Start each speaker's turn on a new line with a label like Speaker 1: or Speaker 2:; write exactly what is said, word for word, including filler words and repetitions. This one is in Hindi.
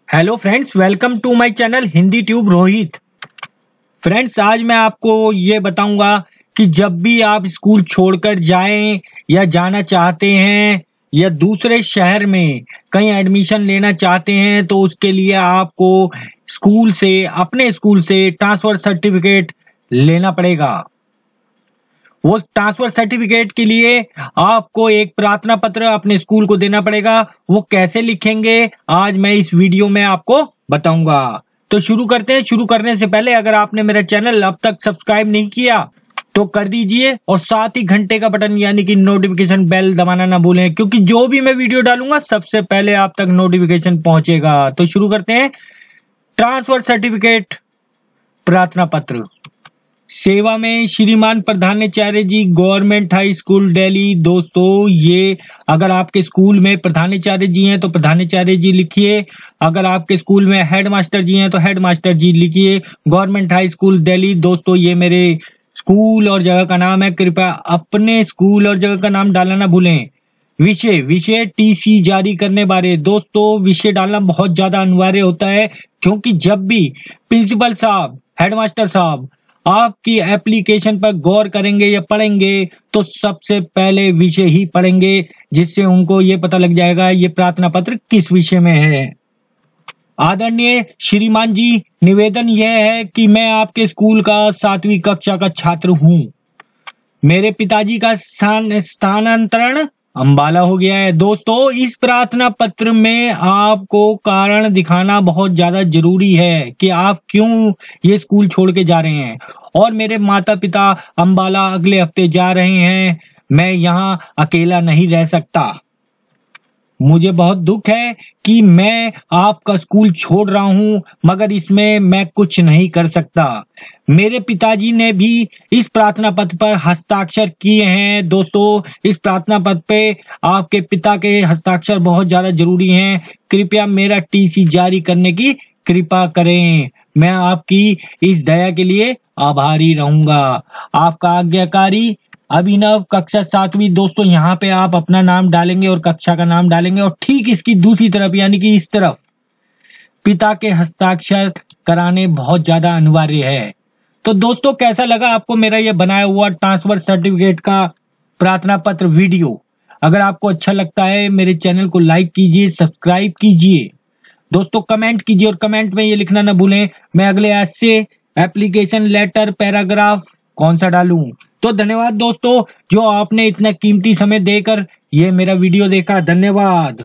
Speaker 1: Hello friends, welcome to my channel Hindi tube Rohit. Friends, आज मैं आपको ये बताऊंगा कि जब भी आप स्कूल छोड़कर जाएं या जाना चाहते हैं या दूसरे शहर में कहीं एडमिशन लेना चाहते हैं तो उसके लिए आपको स्कूल से अपने स्कूल से ट्रांसफर सर्टिफिकेट लेना पड़ेगा। वो ट्रांसफर सर्टिफिकेट के लिए आपको एक प्रार्थना पत्र अपने स्कूल को देना पड़ेगा। वो कैसे लिखेंगे आज मैं इस वीडियो में आपको बताऊंगा। तो शुरू करते हैं। शुरू करने से पहले अगर आपने मेरा चैनल अब तक सब्सक्राइब नहीं किया तो कर दीजिए और साथ ही घंटे का बटन यानी कि नोटिफिकेशन बेल दबाना ना भूलें, क्योंकि जो भी मैं वीडियो डालूंगा सबसे पहले आप तक नोटिफिकेशन पहुंचेगा। तो शुरू करते हैं। ट्रांसफर सर्टिफिकेट प्रार्थना पत्र। सेवा में श्रीमान प्रधानाचार्य ji, government high school Delhi. दोस्तों, ये अगर आपके स्कूल में प्रधानाचार्य जी हैं तो प्रधानाचार्य जी लिखिए। अगर आपके स्कूल में हेडमास्टर जी हैं तो हेडमास्टर जी लिखिए। Government high school Delhi. दोस्तों, ये मेरे स्कूल और जगह का नाम है। कृपया अपने स्कूल और जगह का नाम डालना ना भूलें। विषय विषय टीसी जारी करने बारे। दोस्तों, विषय डालना बहुत ज्यादा अनिवार्य होता है, क्योंकि जब भी प्रिंसिपल साहब, हेडमास्टर साहब आपकी एप्लीकेशन पर गौर करेंगे या पढ़ेंगे तो सबसे पहले विषय ही पढ़ेंगे, जिससे उनको ये पता लग जाएगा ये प्रार्थना पत्र किस विषय में है। आदरणीय श्रीमान जी, निवेदन यह है कि मैं आपके स्कूल का सातवीं कक्षा का छात्र हूँ। मेरे पिताजी का स्थान स्थानांतरण अंबाला हो गया है। दोस्तों, इस प्रार्थना पत्र में आपको कारण दिखाना बहुत ज्यादा जरूरी है कि आप क्यों ये स्कूल छोड़ के जा रहे हैं। और मेरे माता पिता अंबाला अगले हफ्ते जा रहे हैं। मैं यहाँ अकेला नहीं रह सकता। मुझे बहुत दुख है कि मैं आपका स्कूल छोड़ रहा हूं, मगर इसमें मैं कुछ नहीं कर सकता। मेरे पिताजी ने भी इस प्रार्थना पत्र पर हस्ताक्षर किए हैं। दोस्तों, इस प्रार्थना पत्र पे आपके पिता के हस्ताक्षर बहुत ज्यादा जरूरी हैं। कृपया मेरा टीसी जारी करने की कृपा करें। मैं आपकी इस दया के लिए आभारी रहूंगा। आपका आज्ञाकारी अभिनव, कक्षा सातवीं। दोस्तों, यहाँ पे आप अपना नाम डालेंगे और कक्षा का नाम डालेंगे और ठीक इसकी दूसरी तरफ यानी कि इस तरफ पिता के हस्ताक्षर कराने बहुत ज्यादा अनिवार्य है। तो दोस्तों, कैसा लगा आपको मेरा ये बनाया हुआ ट्रांसफर सर्टिफिकेट का प्रार्थना पत्र वीडियो? अगर आपको अच्छा लगता है मेरे चैनल को लाइक कीजिए, सब्सक्राइब कीजिए। दोस्तों, कमेंट कीजिए और कमेंट में ये लिखना ना भूलें मैं अगले आज से एप्लीकेशन लेटर पैराग्राफ कौन सा डालूं। तो धन्यवाद दोस्तों, जो आपने इतना कीमती समय देकर ये मेरा वीडियो देखा। धन्यवाद।